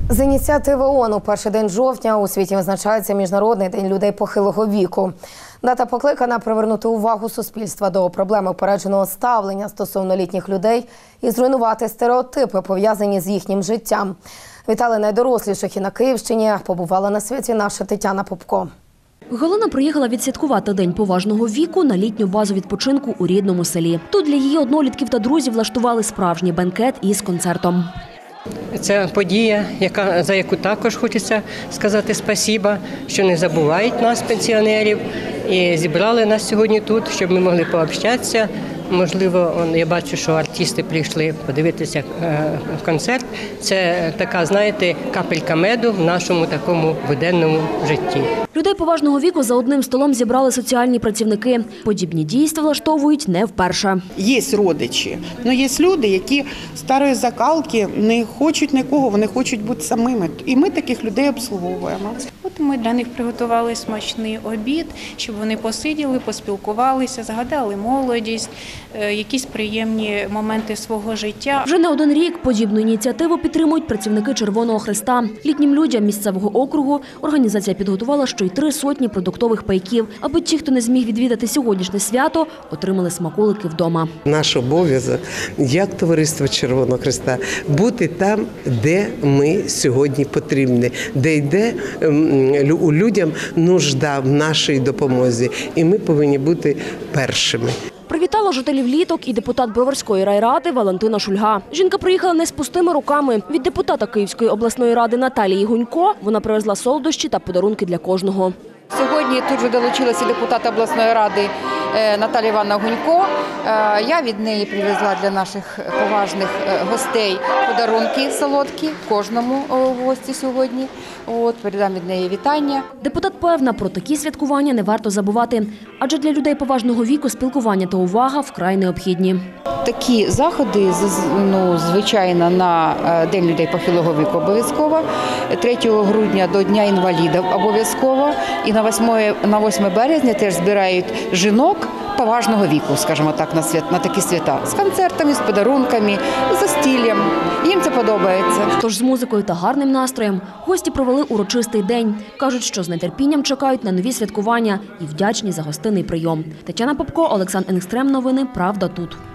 З ініціативи ООН у перший день жовтня у світі визначається Міжнародний день людей похилого віку. Дата покликана привернути увагу суспільства до проблеми упередженого ставлення стосовно літніх людей і зруйнувати стереотипи, пов'язані з їхнім життям. Вітали найдоросліших і на Київщині. Побувала на святі наша Тетяна Попко. Галина приїхала відсвяткувати День поважного віку на літню базу відпочинку у рідному селі. Тут для її однолітків та друзів влаштували справжній бенкет із концертом. Це подія, за яку також хочеться сказати спасіба, що не забувають нас, пенсіонерів, і зібрали нас сьогодні тут, щоб ми могли пообщатися. Можливо, я бачу, що артисти прийшли подивитися концерт. Це така, знаєте, капелька меду в нашому такому буденному житті. Людей поважного віку за одним столом зібрали соціальні працівники. Подібні дійства влаштовують не вперше. Є родичі, але є люди, які старої закалки не хочуть нікого, вони хочуть бути самими. І ми таких людей обслуговуємо. От ми для них приготували смачний обід, щоб вони посиділи, поспілкувалися, згадали молодість, якісь приємні моменти свого життя. Вже не один рік подібну ініціативу підтримують працівники Червоного Хреста. Літнім людям місцевого округу організація підготувала ще й 3 сотні продуктових пайків, аби ті, хто не зміг відвідати сьогоднішнє свято, отримали смаколики вдома. Наш обов'язок, як товариство Червоного Хреста, бути там, де ми сьогодні потрібні, де йде у людям нужда в нашій допомозі. І ми повинні бути першими. Привітала жителів Літок і депутат Броварської райради Валентина Шульга. Жінка приїхала не з пустими руками. Від депутата Київської обласної ради Наталії Гунько вона привезла солодощі та подарунки для кожного. Сьогодні тут же долучилася депутат обласної ради Наталія Івановна Гунько. Я від неї привезла для наших поважних гостей подарунки солодкі, кожному гості сьогодні. Передам від неї вітання. Депутат певна, про такі святкування не варто забувати, адже для людей поважного віку спілкування та увага вкрай необхідні. Такі заходи, звичайно, на День людей похилого віку обов'язково, 3 грудня до Дня інвалідів обов'язково, і на 8 березня теж збирають жінок поважного віку, скажімо так, на такі свята. З концертами, з подарунками, з застіллям. Їм це подобається. Тож з музикою та гарним настроєм гості провели урочистий день. Кажуть, що з нетерпінням чекають на нові святкування і вдячні за гостинний прийом. Тетяна Попко, Олександр Енгстрем. Новини «Правда тут».